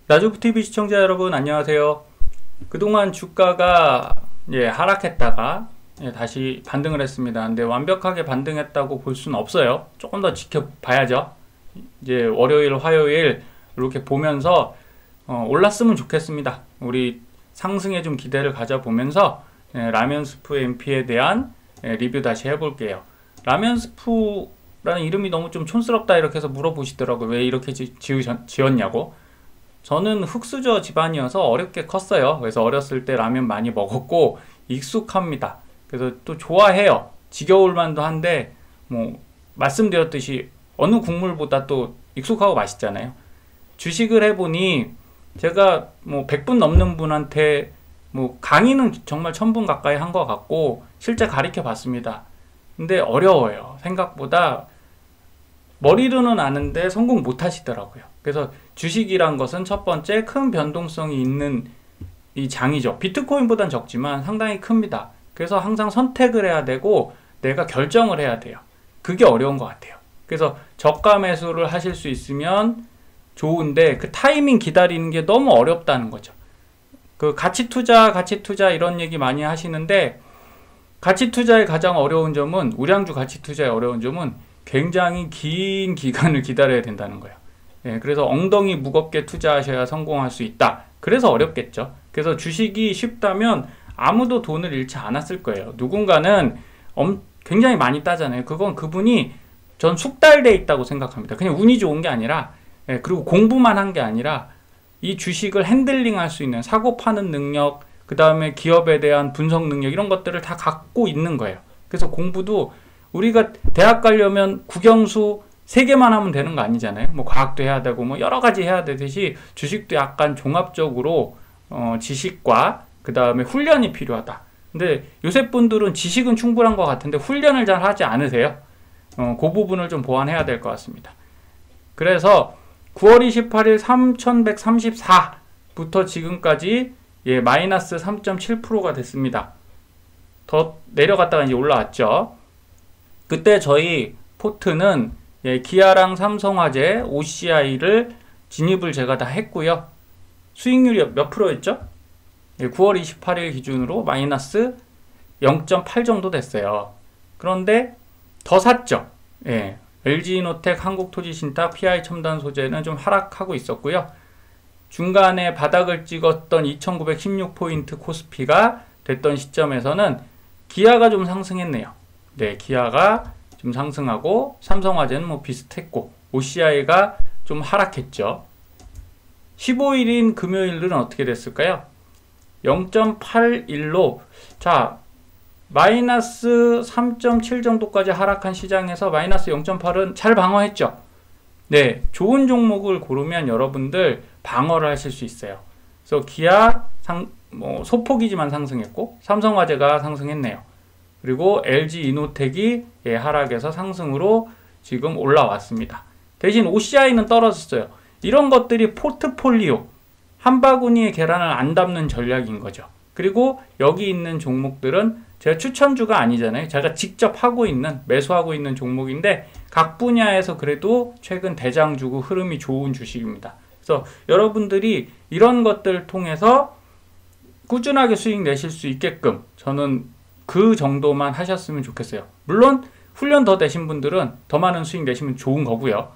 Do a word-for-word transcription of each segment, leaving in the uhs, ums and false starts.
나주부티비 시청자 여러분 안녕하세요. 그동안 주가가 예, 하락했다가 예, 다시 반등을 했습니다. 근데 완벽하게 반등했다고 볼 수는 없어요. 조금 더 지켜봐야죠. 이제 월요일, 화요일 이렇게 보면서 어, 올랐으면 좋겠습니다. 우리 상승에 좀 기대를 가져보면서 예, 라면스프 엠피에 대한 예, 리뷰 다시 해볼게요. 라면스프라는 이름이 너무 좀 촌스럽다 이렇게 해서 물어보시더라고요. 왜 이렇게 지, 지으셨, 지었냐고. 저는 흑수저 집안이어서 어렵게 컸어요. 그래서 어렸을 때 라면 많이 먹었고 익숙합니다. 그래서 또 좋아해요. 지겨울 만도 한데 뭐 말씀드렸듯이 어느 국물보다 또 익숙하고 맛있잖아요. 주식을 해보니 제가 뭐 백 분 넘는 분한테 뭐 강의는 정말 천 분 가까이 한 것 같고 실제 가르쳐 봤습니다. 근데 어려워요. 생각보다 머리로는 아는데 성공 못 하시더라고요. 그래서 주식이란 것은 첫 번째 큰 변동성이 있는 이 장이죠. 비트코인보단 적지만 상당히 큽니다. 그래서 항상 선택을 해야 되고 내가 결정을 해야 돼요. 그게 어려운 것 같아요. 그래서 저가 매수를 하실 수 있으면 좋은데 그 타이밍 기다리는 게 너무 어렵다는 거죠. 그 가치 투자, 가치 투자 이런 얘기 많이 하시는데 가치 투자의 가장 어려운 점은 우량주 가치 투자의 어려운 점은 굉장히 긴 기간을 기다려야 된다는 거예요. 예, 그래서 엉덩이 무겁게 투자하셔야 성공할 수 있다. 그래서 어렵겠죠. 그래서 주식이 쉽다면 아무도 돈을 잃지 않았을 거예요. 누군가는 엄, 굉장히 많이 따잖아요. 그건 그분이 전 숙달돼 있다고 생각합니다. 그냥 운이 좋은 게 아니라 예, 그리고 공부만 한 게 아니라 이 주식을 핸들링 할 수 있는 사고 파는 능력, 그 다음에 기업에 대한 분석 능력 이런 것들을 다 갖고 있는 거예요. 그래서 공부도 우리가 대학 가려면 국영수 세 개만 하면 되는 거 아니잖아요. 뭐 과학도 해야 되고 뭐 여러 가지 해야 되듯이 주식도 약간 종합적으로 어, 지식과 그 다음에 훈련이 필요하다. 근데 요새 분들은 지식은 충분한 것 같은데 훈련을 잘 하지 않으세요. 어, 그 부분을 좀 보완해야 될 것 같습니다. 그래서 구월 이십팔일 삼천백삼십사부터 지금까지 예, 마이너스 삼 점 칠 퍼센트가 됐습니다. 더 내려갔다가 이제 올라왔죠. 그때 저희 포트는 예, 기아랑 삼성화재, 오씨아이를 진입을 제가 다 했고요. 수익률이 몇 프로였죠? 예, 구월 이십팔일 기준으로 마이너스 영 점 팔 정도 됐어요. 그런데 더 샀죠. 예, 엘지이노텍, 한국토지신탁, 피아이첨단소재는 좀 하락하고 있었고요. 중간에 바닥을 찍었던 이천구백십육 포인트 코스피가 됐던 시점에서는 기아가 좀 상승했네요. 네, 기아가 좀 상승하고 삼성화재는 뭐 비슷했고 오씨아이가 좀 하락했죠. 십오일인 금요일은 어떻게 됐을까요? 영 점 팔일로 자 마이너스 삼 점 칠 정도까지 하락한 시장에서 마이너스 영 점 팔은 잘 방어했죠. 네, 좋은 종목을 고르면 여러분들 방어를 하실 수 있어요. 그래서 기아 상, 뭐 소폭이지만 상승했고 삼성화재가 상승했네요. 그리고 엘지이노텍이 예, 하락해서 상승으로 지금 올라왔습니다. 대신 오씨아이는 떨어졌어요. 이런 것들이 포트폴리오 한 바구니에 계란을 안 담는 전략인 거죠. 그리고 여기 있는 종목들은 제가 추천주가 아니잖아요. 제가 직접 하고 있는 매수하고 있는 종목인데 각 분야에서 그래도 최근 대장주고 흐름이 좋은 주식입니다. 그래서 여러분들이 이런 것들을 통해서 꾸준하게 수익 내실 수 있게끔 저는 그 정도만 하셨으면 좋겠어요. 물론 훈련 더 되신 분들은 더 많은 수익 내시면 좋은 거고요.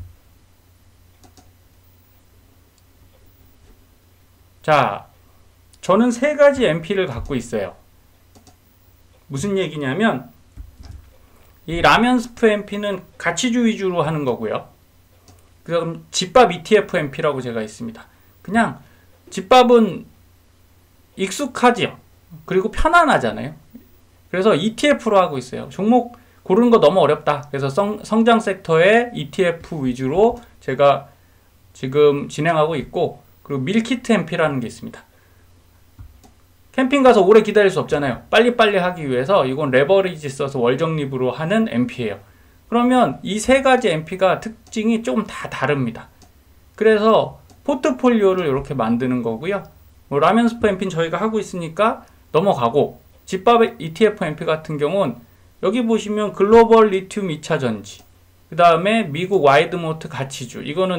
자, 저는 세 가지 엠피를 갖고 있어요. 무슨 얘기냐면 이 라면스프 엠피는 가치주 위주로 하는 거고요. 그럼 집밥 이티에프 엠피라고 제가 있습니다. 그냥 집밥은 익숙하지요. 그리고 편안하잖아요. 그래서 이티에프로 하고 있어요. 종목 고르는 거 너무 어렵다. 그래서 성, 성장 섹터의 이티에프 위주로 제가 지금 진행하고 있고 그리고 밀키트 엠피라는 게 있습니다. 캠핑 가서 오래 기다릴 수 없잖아요. 빨리빨리 하기 위해서 이건 레버리지 써서 월적립으로 하는 엠피예요. 그러면 이 세 가지 엠피가 특징이 좀 다 다릅니다. 그래서 포트폴리오를 이렇게 만드는 거고요. 뭐 라면스프 엠피는 저희가 하고 있으니까 넘어가고 집밥 이티에프 엠피 같은 경우는 여기 보시면 글로벌 리튬 이차전지 그 다음에 미국 와이드모트 가치주 이거는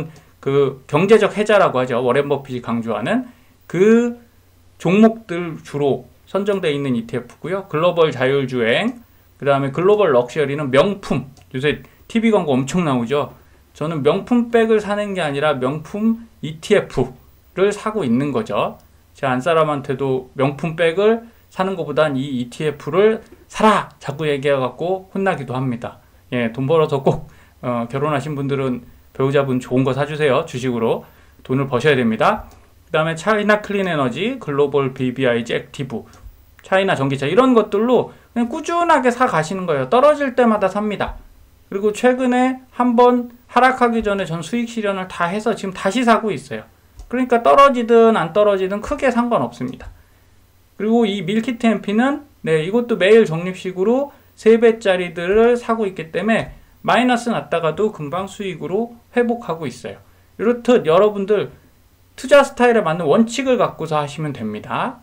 그 경제적 해자라고 하죠. 워렌 버핏이 강조하는 그 종목들 주로 선정되어 있는 이티에프고요. 글로벌 자율주행, 그 다음에 글로벌 럭셔리는 명품. 요새 티비 광고 엄청 나오죠. 저는 명품백을 사는 게 아니라 명품 이티에프를 사고 있는 거죠. 제 안사람한테도 명품백을 사는 것보단 이 이티에프를 사라! 자꾸 얘기해갖고 혼나기도 합니다. 예, 돈 벌어서 꼭 어, 결혼하신 분들은 배우자분 좋은 거 사주세요. 주식으로 돈을 버셔야 됩니다. 그 다음에 차이나 클린에너지, 글로벌 비비아이지 액티브, 차이나 전기차 이런 것들로 그냥 꾸준하게 사 가시는 거예요. 떨어질 때마다 삽니다. 그리고 최근에 한번 하락하기 전에 전 수익 실현을 다 해서 지금 다시 사고 있어요. 그러니까 떨어지든 안 떨어지든 크게 상관없습니다. 그리고 이 밀키트 엠피는 네, 이것도 매일 적립식으로 세 배짜리들을 사고 있기 때문에 마이너스 났다가도 금방 수익으로 회복하고 있어요. 이렇듯 여러분들 투자 스타일에 맞는 원칙을 갖고서 하시면 됩니다.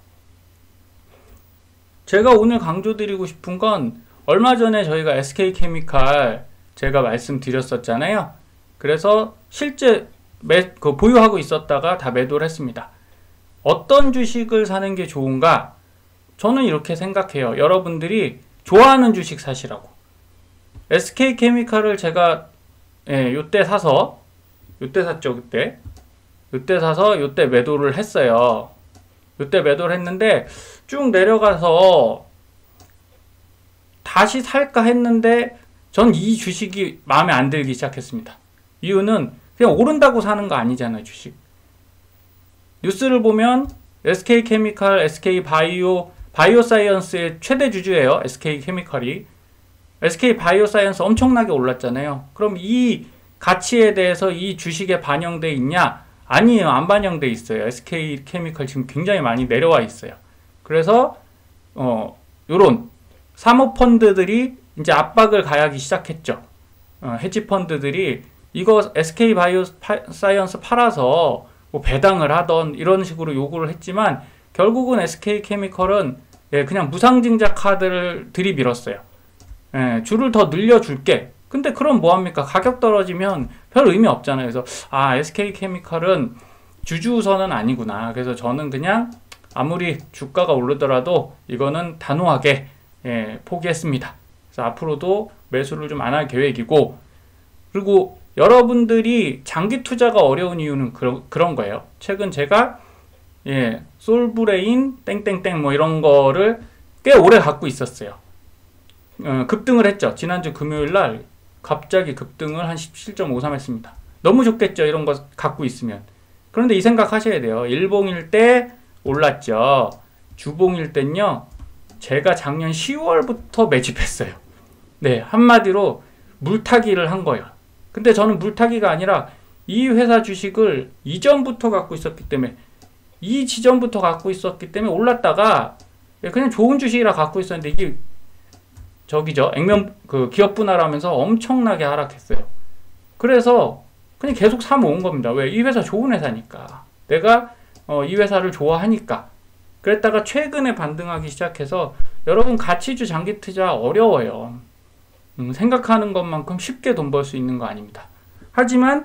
제가 오늘 강조드리고 싶은 건 얼마 전에 저희가 에스케이케미칼 제가 말씀드렸었잖아요. 그래서 실제 매, 그 보유하고 있었다가 다 매도를 했습니다. 어떤 주식을 사는 게 좋은가? 저는 이렇게 생각해요. 여러분들이 좋아하는 주식 사시라고. 에스케이케미칼을 제가 예, 요때 사서 요때 샀죠 그때 요때 사서 요때 매도를 했어요. 요때 매도를 했는데 쭉 내려가서 다시 살까 했는데 전 이 주식이 마음에 안 들기 시작했습니다. 이유는 그냥 오른다고 사는 거 아니잖아요. 주식 뉴스를 보면 에스케이케미칼, 에스케이바이오, 바이오사이언스의 최대 주주예요. 에스케이케미칼이. 에스케이바이오사이언스 엄청나게 올랐잖아요. 그럼 이 가치에 대해서 이 주식에 반영돼 있냐? 아니에요. 안 반영돼 있어요. 에스케이케미칼 지금 굉장히 많이 내려와 있어요. 그래서 어 요런 사모펀드들이 이제 압박을 가하기 시작했죠. 어, 헤지펀드들이 이거 에스케이바이오사이언스 팔아서 뭐 배당을 하던 이런 식으로 요구를 했지만 결국은 에스케이케미칼은 예, 그냥 무상증자 카드를 들이밀었어요. 예, 줄을 더 늘려줄게. 근데 그럼 뭐합니까? 가격 떨어지면 별 의미 없잖아요. 그래서 아 에스케이케미칼은 주주선은 아니구나. 그래서 저는 그냥 아무리 주가가 오르더라도 이거는 단호하게 예, 포기했습니다. 그래서 앞으로도 매수를 좀 안 할 계획이고, 그리고 여러분들이 장기 투자가 어려운 이유는 그런, 그런 거예요. 최근 제가 예, 솔브레인 땡땡땡 뭐 이런 거를 꽤 오래 갖고 있었어요. 어, 급등을 했죠. 지난주 금요일날 갑자기 급등을 한 십칠 점 오삼 했습니다. 너무 좋겠죠. 이런 거 갖고 있으면. 그런데 이 생각 하셔야 돼요. 일봉일 때 올랐죠. 주봉일 땐요. 제가 작년 시월부터 매집했어요. 네, 한마디로 물타기를 한 거예요. 근데 저는 물타기가 아니라 이 회사 주식을 이전부터 갖고 있었기 때문에 이 지점부터 갖고 있었기 때문에 올랐다가 그냥 좋은 주식이라 갖고 있었는데 이게 저기죠. 액면 그 기업 분할하면서 엄청나게 하락했어요. 그래서 그냥 계속 사 모은 겁니다. 왜? 이 회사 좋은 회사니까. 내가 어, 이 회사를 좋아하니까. 그랬다가 최근에 반등하기 시작해서 여러분 가치주 장기 투자 어려워요. 음, 생각하는 것만큼 쉽게 돈 벌 수 있는 거 아닙니다. 하지만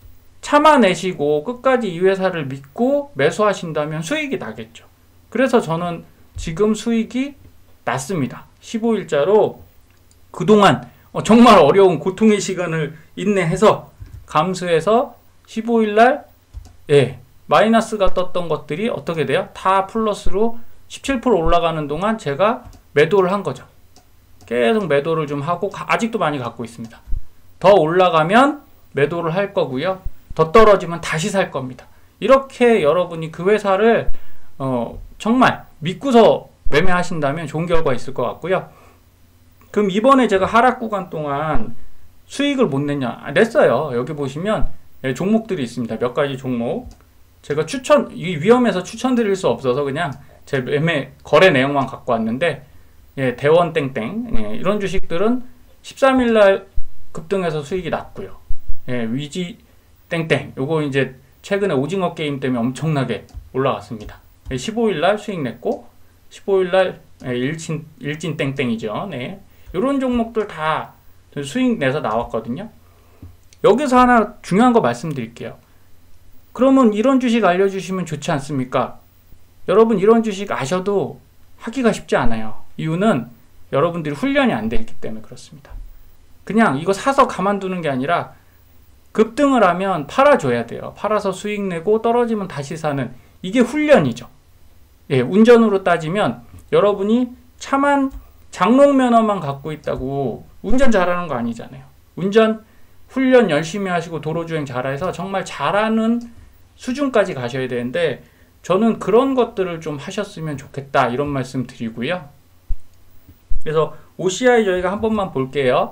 참아내시고 끝까지 이 회사를 믿고 매수하신다면 수익이 나겠죠. 그래서 저는 지금 수익이 났습니다. 십오 일자로 그동안 어, 정말 어려운 고통의 시간을 인내해서 감수해서 십오 일날 예, 마이너스가 떴던 것들이 어떻게 돼요? 다 플러스로 십칠 퍼센트 올라가는 동안 제가 매도를 한 거죠. 계속 매도를 좀 하고 아직도 많이 갖고 있습니다. 더 올라가면 매도를 할 거고요. 더 떨어지면 다시 살 겁니다. 이렇게 여러분이 그 회사를 어, 정말 믿고서 매매하신다면 좋은 결과 있을 것 같고요. 그럼 이번에 제가 하락 구간 동안 수익을 못 냈냐? 아, 냈어요. 여기 보시면 예, 종목들이 있습니다. 몇 가지 종목. 제가 추천, 이 위험해서 추천드릴 수 없어서 그냥 제 매매 거래 내용만 갖고 왔는데 예, 대원 땡땡 예, 이런 주식들은 십삼 일날 급등해서 수익이 났고요. 예, 위지 땡땡 요거 이제 최근에 오징어 게임 때문에 엄청나게 올라갔습니다. 예, 십오 일날 수익 냈고 십오 일날 예, 일진 일진 땡땡이죠. 네, 이런 종목들 다 수익 내서 나왔거든요. 여기서 하나 중요한 거 말씀드릴게요. 그러면 이런 주식 알려주시면 좋지 않습니까? 여러분 이런 주식 아셔도 하기가 쉽지 않아요. 이유는 여러분들이 훈련이 안 돼 있기 때문에 그렇습니다. 그냥 이거 사서 가만두는 게 아니라 급등을 하면 팔아줘야 돼요. 팔아서 수익 내고 떨어지면 다시 사는, 이게 훈련이죠. 예, 운전으로 따지면 여러분이 차만 장롱 면허만 갖고 있다고 운전 잘하는 거 아니잖아요. 운전 훈련 열심히 하시고 도로주행 잘해서 정말 잘하는 수준까지 가셔야 되는데, 저는 그런 것들을 좀 하셨으면 좋겠다 이런 말씀 드리고요. 그래서 오씨아이 저희가 한 번만 볼게요.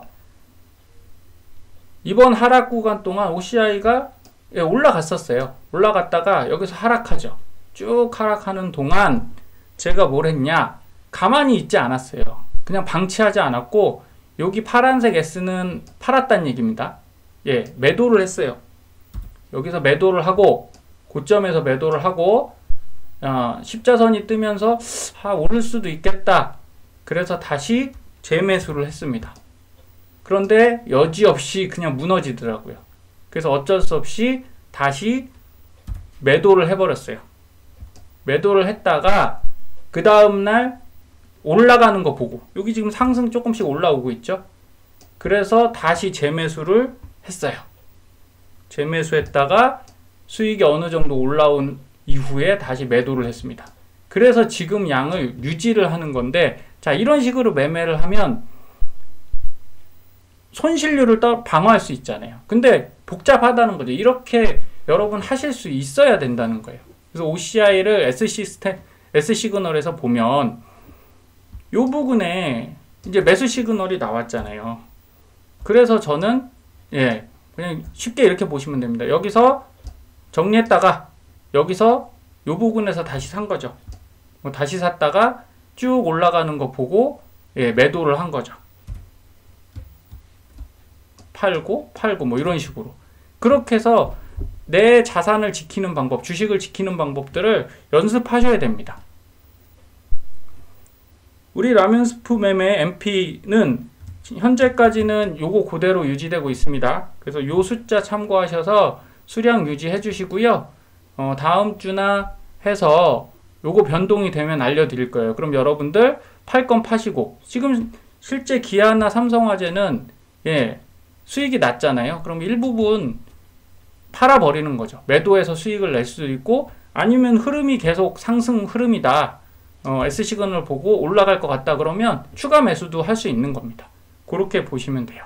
이번 하락 구간 동안 오씨아이가 올라갔었어요. 올라갔다가 여기서 하락하죠. 쭉 하락하는 동안 제가 뭘 했냐, 가만히 있지 않았어요. 그냥 방치하지 않았고, 여기 파란색 S는 팔았다는 얘기입니다. 예, 매도를 했어요. 여기서 매도를 하고, 고점에서 매도를 하고, 어, 십자선이 뜨면서 아, 오를 수도 있겠다. 그래서 다시 재매수를 했습니다. 그런데 여지없이 그냥 무너지더라고요. 그래서 어쩔 수 없이 다시 매도를 해버렸어요. 매도를 했다가 그 다음날 올라가는 거 보고, 여기 지금 상승 조금씩 올라오고 있죠. 그래서 다시 재매수를 했어요. 재매수했다가 수익이 어느 정도 올라온 이후에 다시 매도를 했습니다. 그래서 지금 양을 유지를 하는 건데, 자, 이런 식으로 매매를 하면 손실률을 방어할 수 있잖아요. 근데 복잡하다는 거죠. 이렇게 여러분 하실 수 있어야 된다는 거예요. 그래서 오씨아이를 S시 스태, S 시그널에서 보면 이 부분에 이제 매수 시그널이 나왔잖아요. 그래서 저는 예, 그냥 쉽게 이렇게 보시면 됩니다. 여기서 정리했다가 여기서 이 부분에서 다시 산 거죠. 뭐 다시 샀다가 쭉 올라가는 거 보고 예, 매도를 한 거죠. 팔고 팔고 뭐 이런 식으로. 그렇게 해서 내 자산을 지키는 방법, 주식을 지키는 방법들을 연습하셔야 됩니다. 우리 라면 스프 매매 엠피는 현재까지는 요거 그대로 유지되고 있습니다. 그래서 요 숫자 참고하셔서 수량 유지해 주시고요. 어, 다음 주나 해서 요거 변동이 되면 알려드릴 거예요. 그럼 여러분들 팔 건 파시고, 지금 실제 기아나 삼성화재는 예, 수익이 낮잖아요. 그럼 일부분 팔아버리는 거죠. 매도해서 수익을 낼 수도 있고, 아니면 흐름이 계속 상승 흐름이다. 어, S 시그널을 보고 올라갈 것 같다 그러면 추가 매수도 할 수 있는 겁니다. 그렇게 보시면 돼요.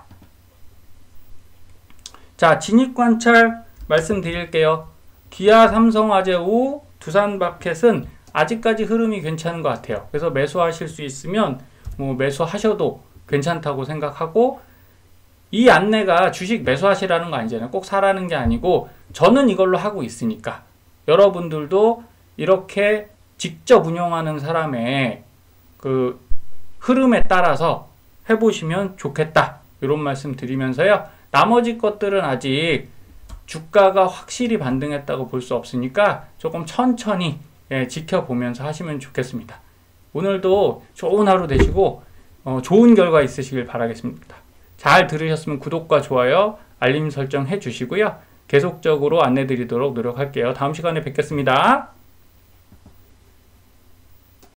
자, 진입관찰 말씀드릴게요. 기아, 삼성화재, 오, 두산마켓은 아직까지 흐름이 괜찮은 것 같아요. 그래서 매수하실 수 있으면 뭐 매수하셔도 괜찮다고 생각하고, 이 안내가 주식 매수하시라는 거 아니잖아요. 꼭 사라는 게 아니고 저는 이걸로 하고 있으니까 여러분들도 이렇게 직접 운영하는 사람의 그 흐름에 따라서 해보시면 좋겠다, 이런 말씀 드리면서요. 나머지 것들은 아직 주가가 확실히 반등했다고 볼 수 없으니까 조금 천천히 예, 지켜보면서 하시면 좋겠습니다. 오늘도 좋은 하루 되시고 어, 좋은 결과 있으시길 바라겠습니다. 잘 들으셨으면 구독과 좋아요, 알림 설정 해주시고요. 계속적으로 안내 드리도록 노력할게요. 다음 시간에 뵙겠습니다.